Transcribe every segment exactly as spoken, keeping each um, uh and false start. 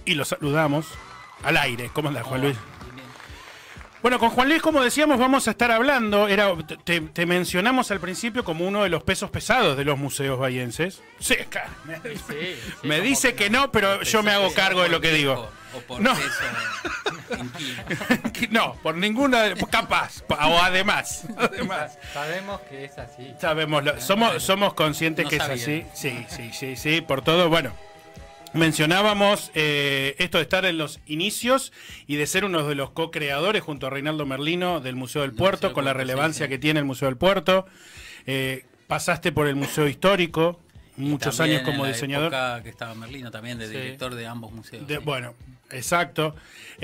Y lo saludamos al aire. ¿Cómo andás, Juan Oh, Luis? bien, bien. Bueno, con Juan Luis, como decíamos, vamos a estar hablando. Era, te, te mencionamos al principio como uno de los pesos pesados de los museos bahienses. Sí, acá, me, Sí, sí, me como dice que no, pero Peso yo me hago pesado cargo de por lo que viejo digo. O por No. peso en kilos. No, por ninguna, capaz, o además, además. Sabemos que es así. Sabemos, lo- somos, somos conscientes No que es sabía. así. Sí, sí, sí, sí, por todo. Bueno, mencionábamos eh, esto de estar en los inicios y de ser uno de los co-creadores junto a Reinaldo Merlino del Museo del Del Puerto, Museo del con la Puerto, sí, relevancia sí. que tiene el Museo del Puerto. Eh, pasaste por el Museo Histórico, muchos También años como en la diseñador. época que estaba Merlino también, de Sí. director de ambos museos. De- sí. Bueno, exacto.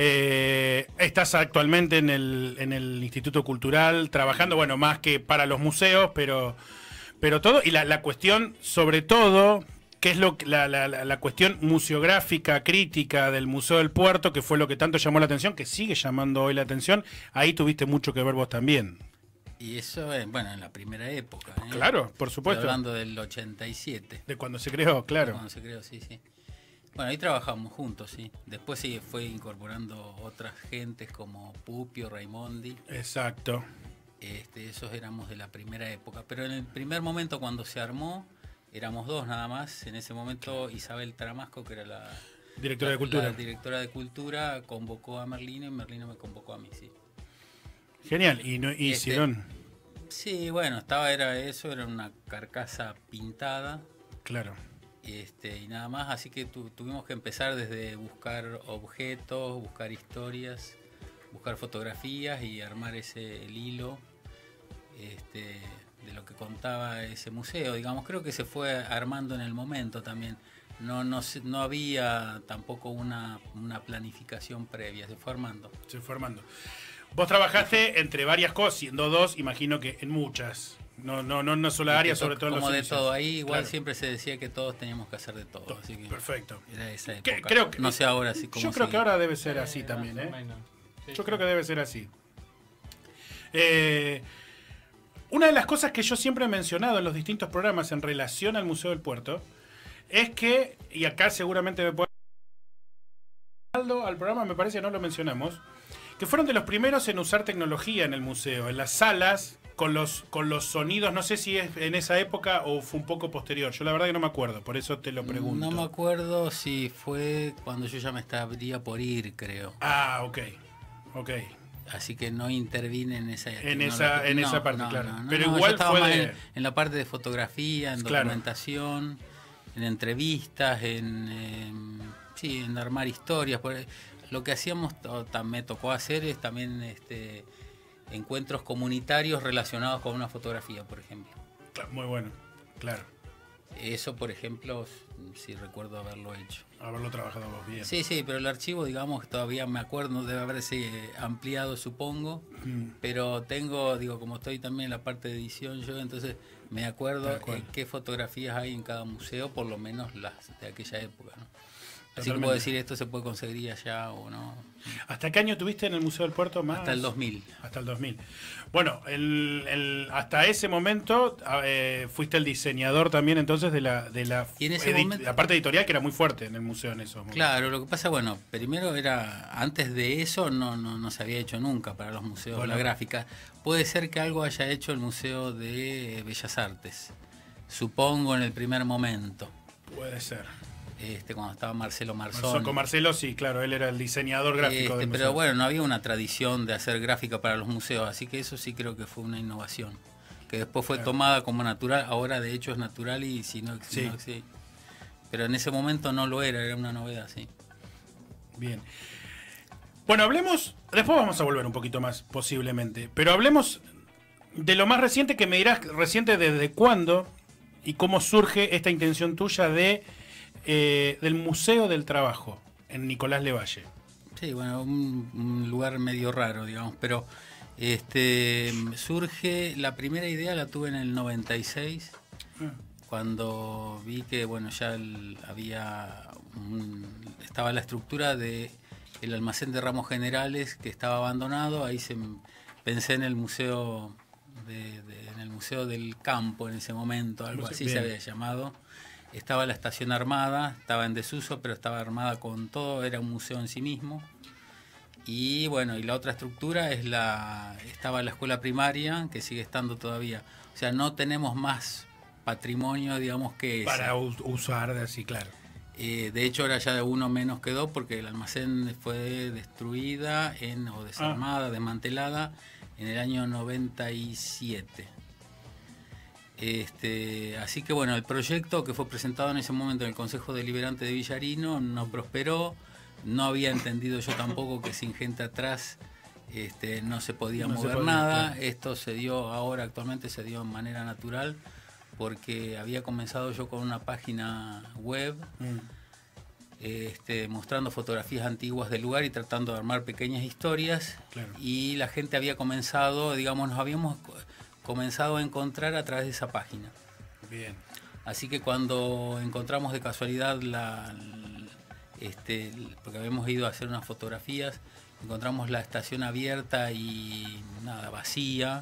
Eh, estás actualmente en el, en el Instituto Cultural, trabajando, bueno, más que para los museos, pero, pero todo. Y la, la cuestión, sobre todo, que es lo que- la, la, la- la cuestión museográfica, crítica del Museo del Puerto, que fue lo que tanto llamó la atención, que sigue llamando hoy la atención. Ahí tuviste mucho que ver vos también. Y eso, es, bueno, en la primera época. ¿eh? Claro, por Estoy supuesto. hablando del ochenta y siete. De cuando se creó, claro. Cuando se creó, sí, sí. Bueno, ahí trabajamos juntos, sí. Después sí fue incorporando otras gentes como Pupio, Raimondi. Exacto. Este, esos éramos de la primera época. Pero en el primer momento cuando se armó, éramos dos nada más. En ese momento Isabel Taramasco, que era la, Directora de la- Cultura. la directora de Cultura, convocó a Merlino y Merlino me convocó a mí, sí. Genial. Y, no, y Este- hicieron, Sí, bueno, estaba, era eso, era una carcasa pintada. claro. Este, y nada más, así que tu- tuvimos que empezar desde buscar objetos, buscar historias, buscar fotografías y armar ese el hilo este, de lo que contaba ese museo. Digamos, creo que se fue armando en el momento también. No, no, se- no había tampoco una, una planificación previa, se fue armando. Se fue armando. Vos trabajaste entre varias cosas, siendo dos, imagino que en muchas. No, no, no en una sola área, Y te sobre toca todo en los como de inicios. todo. Ahí igual Claro. siempre se decía que todos teníamos que hacer de todo. Todo. Así que Perfecto. era esa Que- época. creo que- no sé ahora si como Yo creo sigue. que ahora debe ser así Eh, también, más o ¿eh? menos. Sí, Yo sí. creo que debe ser así. Eh, una de las cosas que yo siempre he mencionado en los distintos programas en relación al Museo del Puerto es que, y acá seguramente me puede... Al programa me parece que no lo mencionamos, que fueron de los primeros en usar tecnología en el museo, en las salas, con los, con los sonidos, no sé si es en esa época o fue un poco posterior, yo la verdad que no me acuerdo, por eso te lo pregunto. No me acuerdo si fue cuando yo ya me estaría por ir, creo. Ah, ok, ok. Así que no intervine en esa En esa- en esa parte, claro. Pero yo igual estaba fue más de- en, en la parte de fotografía, en Claro. documentación, en entrevistas, en, em, sí, en armar historias. Por- lo que hacíamos, o ta- me tocó hacer es también este, encuentros comunitarios relacionados con una fotografía, por ejemplo. Claro, muy bueno, claro. Eso, por ejemplo, sí recuerdo haberlo hecho. Haberlo trabajado vos bien. Sí, sí, pero el archivo, digamos, todavía me acuerdo, debe haberse eh, ampliado, supongo, Mm. pero tengo, digo, como estoy también en la parte de edición yo, entonces me acuerdo Tal cual. eh, qué fotografías hay en cada museo, por lo menos las de aquella época, ¿no? Así que Totalmente. puedo decir, esto se puede conseguir allá o no. ¿Hasta qué año tuviste en el Museo del Puerto más? Hasta el dos mil. Hasta el dos mil. Bueno, el, el- hasta ese momento eh, fuiste el diseñador también entonces de la, de la, Y en ese edit- momento- la parte editorial que era muy fuerte en el museo en esos momentos. Claro, lo que pasa, bueno, primero era, antes de eso no, no, no se había hecho nunca para los museos Bueno. la gráfica. Puede ser que algo haya hecho el Museo de Bellas Artes, supongo en el primer momento, Puede ser. este, cuando estaba Marcelo Marcelo, Marzón. con Marcelo sí, claro, él era el diseñador gráfico Este, del pero museo. bueno, no había una tradición de hacer gráfica para los museos, así que eso sí creo que fue una innovación, que después fue Claro. tomada como natural, ahora de hecho es natural y si no, si Sí. no sí. Pero en ese momento no lo era, era una novedad, sí. Bien. Bueno, hablemos, después vamos a volver un poquito más, posiblemente, pero hablemos de lo más reciente, que me dirás reciente desde cuándo y cómo surge esta intención tuya de eh, del Museo del Trabajo en Nicolás Levalle. Sí, bueno, un, un lugar medio raro, digamos, pero este surge, la primera idea la tuve en el noventa y seis, cuando vi que bueno ya el- había un- estaba la estructura de el almacén de ramos generales que estaba abandonado. Ahí se m- pensé en el museo de, de- en el museo del campo en ese momento, algo Museo- así bien. se había llamado, estaba la estación armada, estaba en desuso, pero estaba armada con todo, era un museo en sí mismo. Y bueno, y la otra estructura es la estaba la escuela primaria, que sigue estando todavía. O sea, no tenemos más patrimonio, digamos, que ese. Para usar de así, claro. Eh, de hecho, ahora ya de uno menos quedó porque el almacén fue destruida en, o desarmada, ah. desmantelada en el año noventa y siete. Este, así que bueno, el proyecto que fue presentado en ese momento en el Consejo Deliberante de Villarino no prosperó. No había entendido yo tampoco que sin gente atrás este, no se podía no mover se podía, nada. Claro. Esto se dio ahora, actualmente se dio de manera natural, porque había comenzado yo con una página web mm. este, mostrando fotografías antiguas del lugar y tratando de armar pequeñas historias. Claro. Y la gente había comenzado, digamos, nos habíamos comenzado a encontrar a través de esa página. Bien. Así que cuando encontramos de casualidad la... Este, porque habíamos ido a hacer unas fotografías, encontramos la estación abierta y nada, vacía.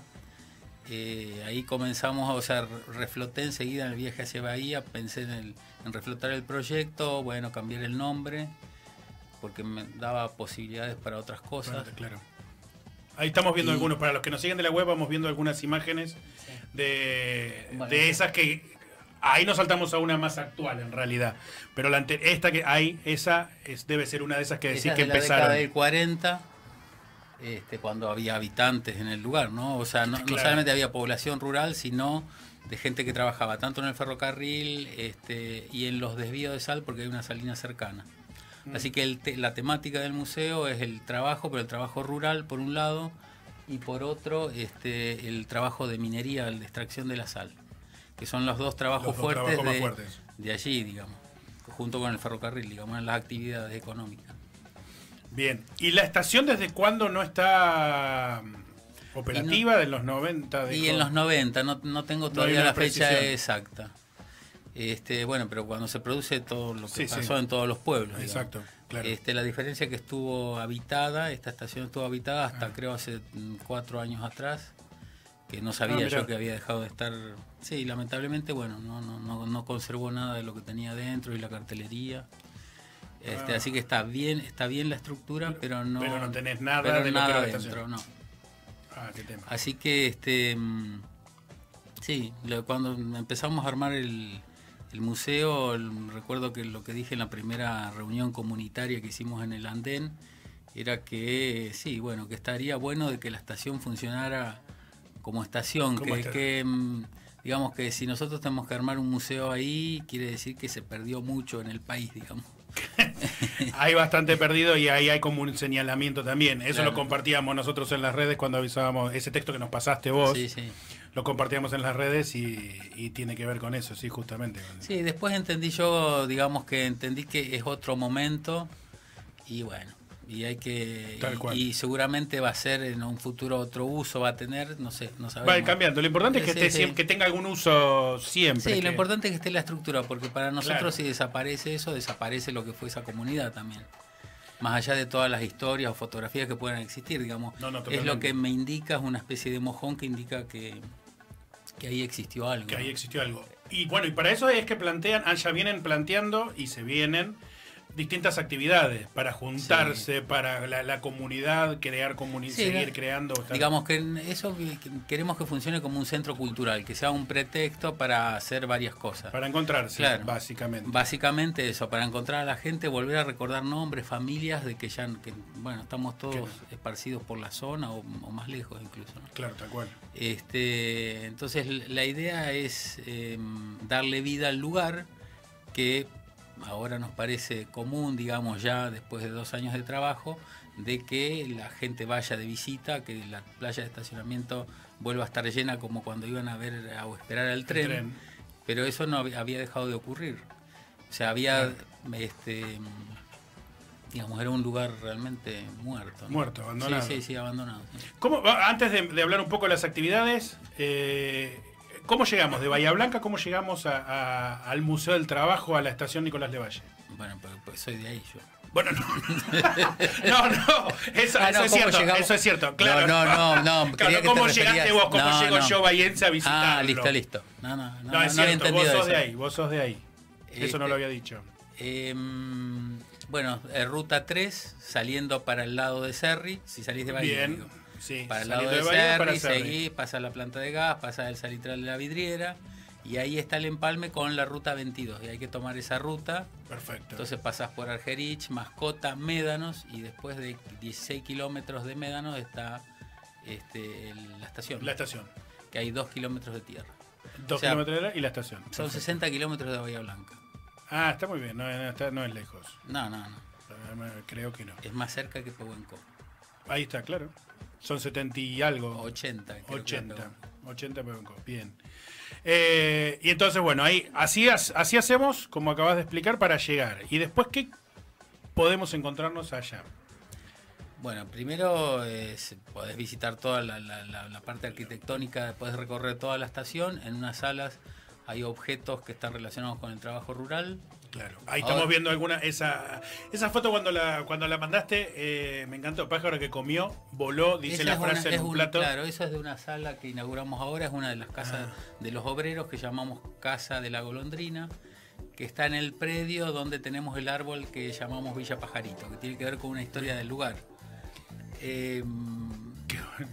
Eh, ahí comenzamos, o sea, refloté enseguida en el viaje hacia Bahía, pensé en, el, en reflotar el proyecto, bueno, cambiar el nombre, porque me daba posibilidades para otras cosas. Claro, claro. Ahí estamos viendo y, algunos, para los que nos siguen de la web, vamos viendo algunas imágenes sí. de, bueno, de esas que... Ahí nos saltamos a una más actual, en realidad. Pero la ante esta que hay, esa es, debe ser una de esas que decís que de la empezaron. Década del cuarenta, este, cuando había habitantes en el lugar, ¿no? O sea, no, claro. no solamente había población rural, sino de gente que trabajaba tanto en el ferrocarril este, y en los desvíos de sal, porque hay una salina cercana. Mm. Así que el te la temática del museo es el trabajo, pero el trabajo rural, por un lado, y por otro, este, el trabajo de minería, la extracción de la sal, que son los dos trabajos los dos fuertes, trabajos de, fuertes de allí, digamos, junto con el ferrocarril, digamos, en las actividades económicas. Bien, ¿y la estación desde cuándo no está operativa? No, ¿de los noventa? De y en los noventa, no, no tengo todavía no la fecha precisión. exacta. Este, bueno, pero cuando se produce todo lo que sí, pasó sí. en todos los pueblos. Exacto, digamos. Claro. Este, la diferencia es que estuvo habitada, esta estación estuvo habitada hasta ah. creo hace cuatro años atrás, que no sabía ah, yo que había dejado de estar. Sí, lamentablemente, bueno, no, no, no, no conservó nada de lo que tenía dentro y la cartelería. Este, ah. Así que está bien, está bien la estructura, pero no. Pero no tenés nada de nada lo que dentro, no. Ah, qué tema. Así que, este, sí, cuando empezamos a armar el, el museo, el, recuerdo que lo que dije en la primera reunión comunitaria que hicimos en el andén era que, sí, bueno, que estaría bueno de que la estación funcionara como estación, que, que digamos que si nosotros tenemos que armar un museo ahí, quiere decir que se perdió mucho en el país, digamos. Hay bastante perdido y ahí hay como un señalamiento también. Eso claro. Lo compartíamos nosotros en las redes cuando avisábamos, ese texto que nos pasaste vos, sí, sí. Lo compartíamos en las redes y, y tiene que ver con eso, sí, justamente. Sí, después entendí yo, digamos que entendí que es otro momento y bueno. Y hay que y, y seguramente va a ser en un futuro otro uso, va a tener, no sé, no sabemos. Va cambiando. Lo importante es que, esté, sí, sí. que tenga algún uso siempre. Sí, que... lo importante es que esté la estructura, porque para nosotros claro. si desaparece eso, desaparece lo que fue esa comunidad también. Más allá de todas las historias o fotografías que puedan existir, digamos. No, no, es lo que me indica, es una especie de mojón que indica que, que ahí existió algo. Que ahí existió algo. Y bueno, y para eso es que plantean, ya vienen planteando y se vienen distintas actividades para juntarse, sí. para la, la comunidad, crear comunidad, sí, seguir creando. Digamos que eso que queremos que funcione como un centro cultural, que sea un pretexto para hacer varias cosas. Para encontrarse, claro, básicamente. Básicamente eso, para encontrar a la gente, volver a recordar nombres, familias, de que ya, que, bueno, estamos todos claro. esparcidos por la zona o, o más lejos incluso, ¿no? Claro, tal cual. Este, entonces la idea es eh, darle vida al lugar, que ahora nos parece común, digamos ya después de dos años de trabajo, de que la gente vaya de visita, que la playa de estacionamiento vuelva a estar llena como cuando iban a ver o esperar al tren, tren. Pero eso no había dejado de ocurrir. O sea, había, claro. este, digamos, era un lugar realmente muerto, ¿no? Muerto, abandonado. Sí, sí, sí, abandonado. Sí. ¿Cómo, antes de, de hablar un poco de las actividades, eh, ¿cómo llegamos de Bahía Blanca? ¿Cómo llegamos a, a, al Museo del Trabajo, a la estación Nicolás de Valle? Bueno, pues, pues soy de ahí yo. Bueno, no. no, no, eso, ah, no, eso es cierto, llegamos? Eso es cierto, claro. No, no, no, no. Claro, ¿cómo llegaste vos? ¿Cómo no, llego no. yo, bahiense, a visitarlo? Ah, listo, listo. No, no, no, no, es no cierto, había vos sos eso. de ahí, vos sos de ahí. Eso Este, no lo había dicho. Eh, bueno, eh, ruta tres, saliendo para el lado de Cerri, si salís de Bahía. Bien, digo. sí. Para el saliendo lado de, de Bahía para Cerri, Cerri. seguís, pasa la planta de gas, pasa el salitral de la vidriera, y ahí está el empalme con la ruta veintidós. Y hay que tomar esa ruta. Perfecto. Entonces pasás por Argerich, Mascota, Médanos, y después de dieciséis kilómetros de Médanos está este, el- la estación. La estación. Que hay dos kilómetros de tierra. Dos O sea, kilómetros y la estación. Son Perfecto. sesenta kilómetros de Bahía Blanca. Ah, está muy bien, no, no, está- no es lejos. No, no, no. Eh, Creo que no. Es más cerca que Pehuenco. Ahí está, claro. Son setenta y algo. ochenta. creo que ochenta. ando. ochenta Pehuenco. Bien. Eh, y entonces, bueno, ahí así, as- así hacemos, como acabas de explicar, para llegar. Y después, ¿qué podemos encontrarnos allá? Bueno, primero es- podés visitar toda la, la- la- la parte arquitectónica, podés recorrer toda la estación. En unas salas hay objetos que están relacionados con el trabajo rural. Claro. Ahí Ahora- estamos viendo alguna. Esa, esa foto cuando la, cuando la mandaste, eh, me encantó. Pájaro que comió, voló, dice Esa la es una- frase es en un un- plato. Claro, eso es de una sala que inauguramos ahora, es una de las casas Ah. de los obreros que llamamos Casa de la Golondrina, que está en el predio donde tenemos el árbol que llamamos Villa Pajarito, que tiene que ver con una historia del lugar. Eh, Qué bueno.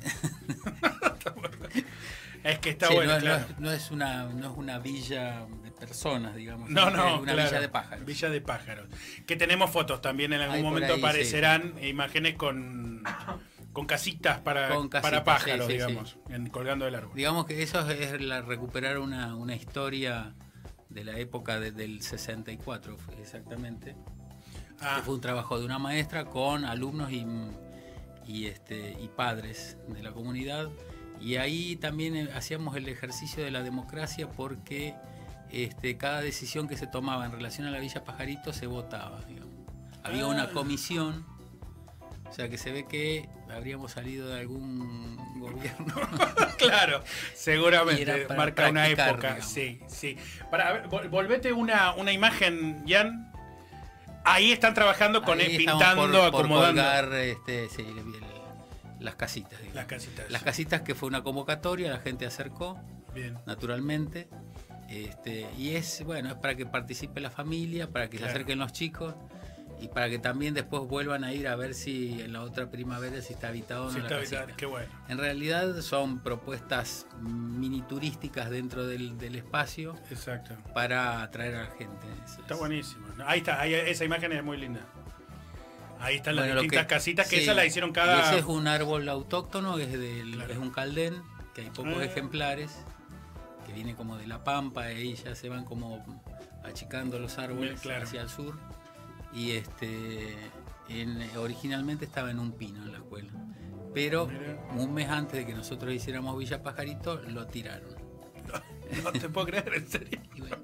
Es que está sí, bueno, no, no claro. es, no es una, no es una villa de personas, digamos. No, sino que no, es una claro. villa de pájaros. Villa de pájaros. Que tenemos fotos también, en algún Ahí por momento ahí, sí. aparecerán imágenes con, con casitas para, Con casitas, para pájaros, sí, sí, digamos, en- colgando del árbol. Digamos que eso es, es la, recuperar una, una historia de la época de- del sesenta y cuatro, fue exactamente. Ah, Que fue un trabajo de una maestra con alumnos y, y, este, y padres de la comunidad. Y ahí también eh, hacíamos el ejercicio de la democracia porque este, cada decisión que se tomaba en relación a la Villa Pajarito se votaba. Digamos. Había Ah. una comisión, o sea que se ve que habríamos salido de algún gobierno. claro, Y seguramente era para marca una practicar, época. digamos. Sí, sí. Para, a ver, vol- volvete una, una imagen, Jan. Ahí están trabajando con Ahí él, estamos pintando, por- por acomodando. colgar, este, sí, el- el- las casitas. digamos. Las casitas. Las casitas que fue una convocatoria, la gente acercó, Bien. naturalmente. Este, y es bueno, es para que participe la familia, para que Claro. se acerquen los chicos y para que también después vuelvan a ir a ver si en la otra primavera si está habitado o no Sí, la está casita. bien, qué bueno. En realidad son propuestas mini turísticas dentro del, del espacio Exacto. para atraer a la gente. Eso Está es. buenísimo. Ahí está, ahí- esa imagen es muy linda. Ahí están las Bueno, lo distintas que- casitas que sí, esas la hicieron y cada. ese es un árbol autóctono, es, del, Claro. es un caldén, que hay pocos Ah. ejemplares, que viene como de la pampa, y ahí ya se van como achicando los árboles Claro. hacia el sur. Y este en- originalmente estaba en un pino en la escuela. Pero Mira. un mes antes de que nosotros hiciéramos Villa Pajarito, lo tiraron. No te puedo creer, en serio. Y bueno.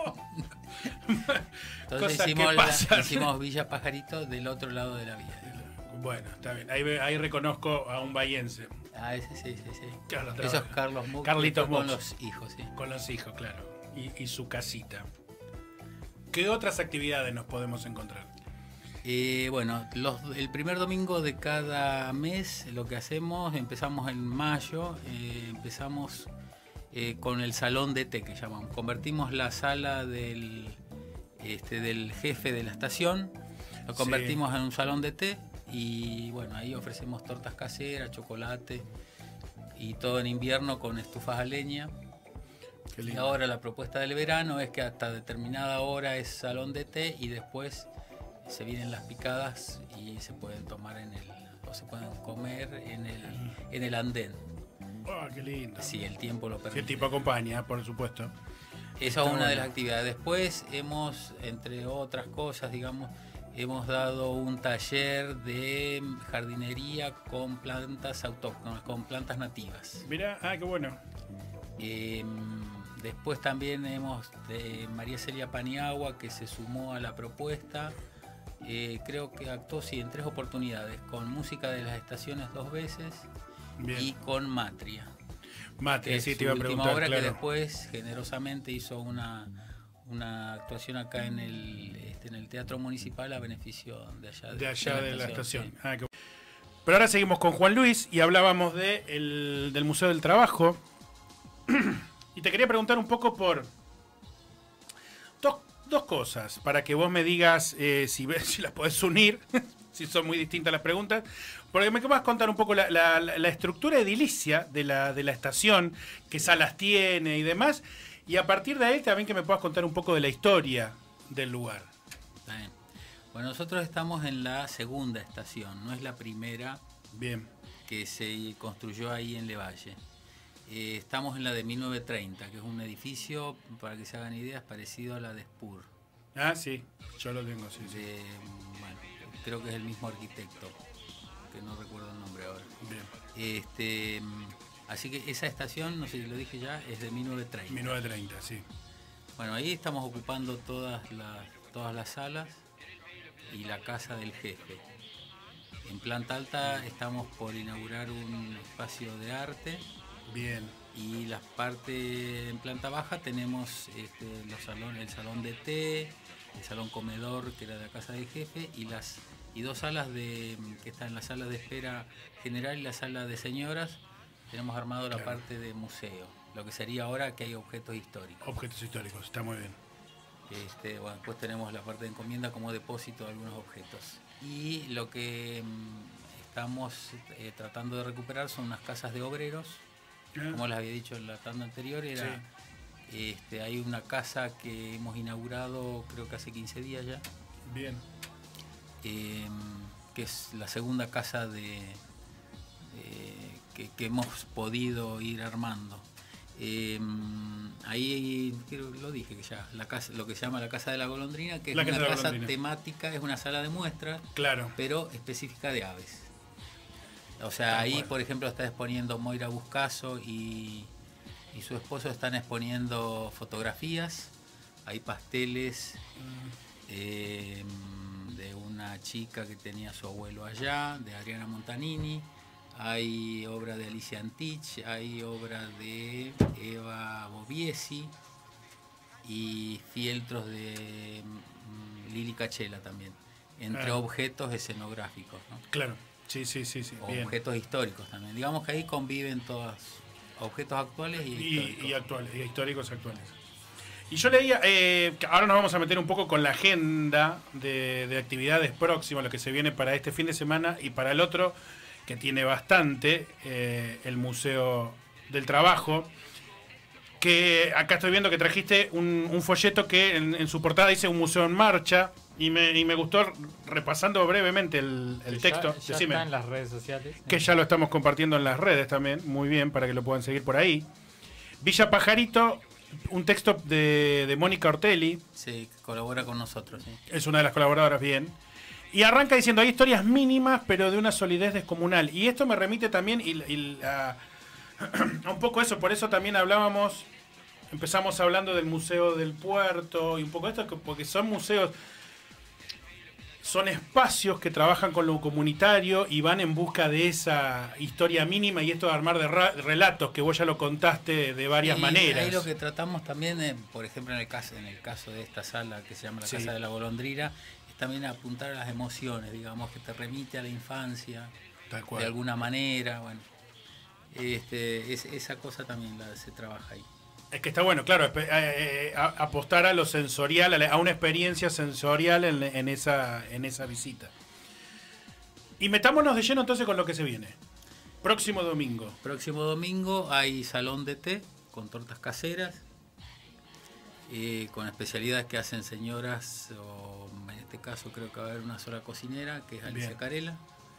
Entonces Cosas que hicimos, la- pasan. hicimos Villa Pajarito del otro lado de la vía. Bueno, está bien. Ahí, ve- ahí reconozco a un bahiense. Ah, ese sí, sí, sí. Claro, Eso es trabaja. Carlos Muck. Carlitos con Muck. los hijos, sí. Con los hijos, claro. Y, y su casita. ¿Qué otras actividades nos podemos encontrar? Eh, bueno, los- el primer domingo de cada mes lo que hacemos, empezamos en mayo, eh, empezamos eh, con el salón de té que llamamos. Convertimos la sala del, este, del jefe de la estación, lo Sí. convertimos en un salón de té y bueno, ahí ofrecemos tortas caseras, chocolate y todo en invierno con estufas a leña. Qué Y lindo. ahora la propuesta del verano es que hasta determinada hora es salón de té y después se vienen las picadas y se pueden tomar en el o se pueden comer en el en el andén, Oh, qué lindo. si el tiempo lo Si permite. el tipo acompaña, por supuesto. Esa está es una de bueno. las actividades. Después hemos, entre otras cosas, digamos, hemos dado un taller de jardinería con plantas autóctonas, con plantas nativas. Mira, ah, qué bueno. Eh, después también hemos de María Celia Paniagua, que se sumó a la propuesta. Eh, creo que actuó sí, en tres oportunidades, con música de las estaciones dos veces Bien. y con Matria. Mate, Que es sí, su te iba a última preguntar, obra, claro. que después generosamente hizo una, una actuación acá en el, este, en el Teatro Municipal a beneficio de allá De allá de la estación. sí. Ah, qué- Pero ahora seguimos con Juan Luis y hablábamos de el- del Museo del Trabajo. Y te quería preguntar un poco por dos, dos cosas, para que vos me digas eh, si, ves- si las podés unir, si son muy distintas las preguntas, porque me vas a contar un poco la, la- la- la estructura edilicia de la, de la estación, qué salas tiene y demás, y a partir de ahí también que me puedas contar un poco de la historia del lugar. Está bien. Bueno, nosotros estamos en la segunda estación, no es la primera Bien, que se construyó ahí en Levalle. Eh, estamos en la de mil novecientos treinta, que es un edificio, para que se hagan ideas, parecido a la de Spur. ah, sí, yo lo tengo, sí, sí. De, bueno, creo que es el mismo arquitecto, que no recuerdo el nombre ahora. Bien, Este, así que esa estación, no sé si lo dije ya, es de mil novecientos treinta. mil novecientos treinta, sí. Bueno, ahí estamos ocupando todas las, todas las salas y la casa del jefe. En planta alta estamos por inaugurar un espacio de arte Bien, y la parte en planta baja tenemos este, los salones, el salón de té, el salón comedor que era de la casa del jefe y las y dos salas de que están en la sala de espera general y la sala de señoras. Tenemos armado la Claro. parte de museo, lo que sería ahora que hay objetos históricos. objetos históricos, está muy bien. Este, bueno, después tenemos la parte de encomienda como depósito de algunos objetos. Y lo que mm, estamos eh, tratando de recuperar son unas casas de obreros, Ah, como les había dicho en la tanda anterior. Era, este, hay una casa que hemos inaugurado creo que hace quince días ya, bien, eh, que es la segunda casa de, de- que, que hemos podido ir armando. Eh, ahí creo que lo dije que ya, la casa, lo que se llama la Casa de la Golondrina, que es La una Casa de la casa Golondrina. temática, es una sala de muestras, claro. pero específica de aves. O sea, Tal ahí cual. por ejemplo está exponiendo Moira Buscaso y, y su esposo están exponiendo fotografías, hay pasteles eh, de una chica que tenía a su abuelo allá, de Adriana Montanini, hay obra de Alicia Antich, hay obra de Eva Boviesi y fieltros de mm, Lili Cachela también, entre Ah. objetos escenográficos, ¿no? Claro, sí, sí, sí, sí, O bien. objetos históricos también. Digamos que ahí conviven todos objetos actuales y Y, históricos. y actuales, y históricos actuales. Y yo leía, eh, que ahora nos vamos a meter un poco con la agenda de, de actividades próximas, lo que se viene para este fin de semana y para el otro, que tiene bastante, eh, el Museo del Trabajo, que acá estoy viendo que trajiste un, un folleto que en, en su portada dice un museo en marcha, y me, y me gustó repasando brevemente el, el Que texto. Ya, ya Decime. está en las redes sociales. Que ya lo estamos compartiendo en las redes también, muy bien, para que lo puedan seguir por ahí. Villa Pajarito, un texto de, de Mónica Ortelli, Sí, que colabora con nosotros. ¿Sí? es una de las colaboradoras, bien. Y arranca diciendo, hay historias mínimas, pero de una solidez descomunal. Y esto me remite también y, y, a, a un poco eso, por eso también hablábamos, empezamos hablando del Museo del Puerto y un poco esto, porque son museos, son espacios que trabajan con lo comunitario y van en busca de esa historia mínima y esto de armar de ra- relatos que vos ya lo contaste de varias Y maneras. Ahí lo que tratamos también, eh, por ejemplo, en el caso en el caso de esta sala que se llama la Sí. Casa de la Golondrina, es también apuntar a las emociones, digamos, que te remite a la infancia, Tal cual. de alguna manera, bueno. Este, es, esa cosa también la, se trabaja ahí. Es que está bueno, claro, espe- eh, eh, a- apostar a lo sensorial, a, la- a una experiencia sensorial en, en esa, en esa visita. Y metámonos de lleno entonces con lo que se viene. Próximo domingo. Próximo domingo hay salón de té con tortas caseras, eh, con especialidades que hacen señoras, o en este caso creo que va a haber una sola cocinera, que es Alicia Bien. Carela.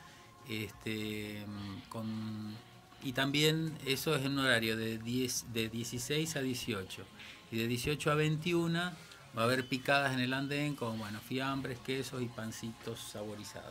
Este, con, y también eso es en un horario de, diez, de dieciséis a dieciocho. Y de dieciocho a veintiuno va a haber picadas en el andén con bueno, fiambres, quesos y pancitos saborizados.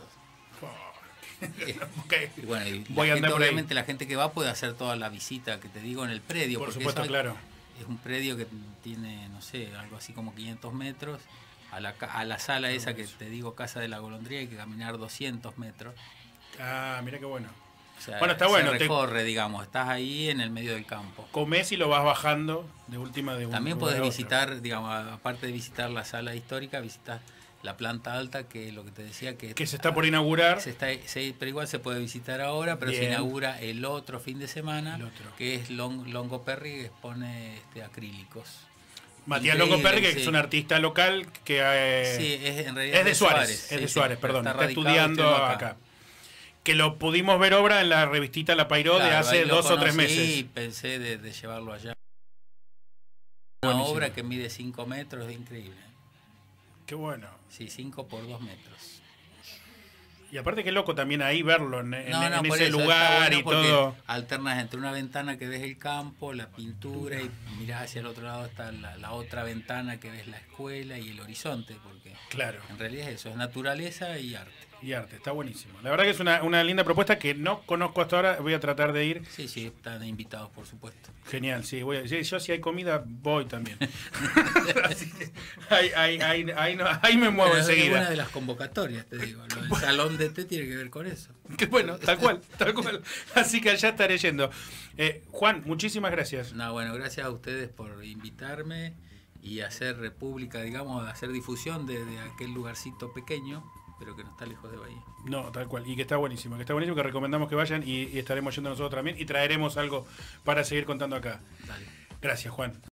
Ok. Y bueno, y Voy la a andar gente, por ahí. obviamente la gente que va puede hacer toda la visita que te digo en el predio. Por porque supuesto, eso claro. es un predio que tiene, no sé, algo así como quinientos metros. A la, ca- a la sala esa que te digo, Casa de la Golondrina, hay que caminar doscientos metros. Ah, mira qué bueno. O sea, Bueno, está se bueno, te- recorre, digamos, estás ahí en el medio del campo. Comés y lo vas bajando de última de un También lugar podés a otro. visitar, digamos, aparte de visitar la sala histórica, visitar la planta alta, que es lo que te decía que... Que se está por inaugurar. Se está, se- pero igual se puede visitar ahora, pero Bien. se inaugura el otro fin de semana, El otro. que es Long, Longo Perry, que expone este, acrílicos. Matías Increíble, Longo Perry, que sí. es un artista local que eh, Sí, es, en realidad es de Suárez, Suárez, es sí, de sí, Suárez, pero perdón, está, radicado estudiando estudiando acá. Que lo pudimos ver obra en la revistita La Pairó de Claro, hace ahí lo dos o tres conocí meses. Y pensé de, de llevarlo allá. Una Buenísimo. obra que mide cinco metros, es increíble. Qué bueno. Sí, cinco por dos metros. Y aparte qué loco también ahí verlo en, en- No, no, en por ese eso, está lugar bueno y porque todo. alternas entre una ventana que ves el campo, la pintura, y mirás hacia el otro lado está la, la otra ventana que ves la escuela y el horizonte, porque Claro. en realidad es eso, es naturaleza y arte. Y arte, está buenísimo. La verdad que es una, una linda propuesta que no conozco hasta ahora. Voy a tratar de ir. Sí, sí, están invitados, por supuesto. Genial, sí. Voy a, sí, yo si hay comida, voy también. Así que ahí, ahí, ahí, ahí, no- ahí me muevo Bueno, es enseguida. una de las convocatorias, te digo. Lo del salón de té tiene que ver con eso. Que bueno, tal cual, tal cual. Así que allá estaré yendo. Eh, Juan, muchísimas gracias. No, bueno, gracias a ustedes por invitarme y hacer república, digamos, hacer difusión de, de aquel lugarcito pequeño, pero que no está lejos de Bahía. No, tal cual. Y que está buenísimo, que está buenísimo, que recomendamos que vayan y, y estaremos yendo nosotros también y traeremos algo para seguir contando acá. Dale. Gracias, Juan.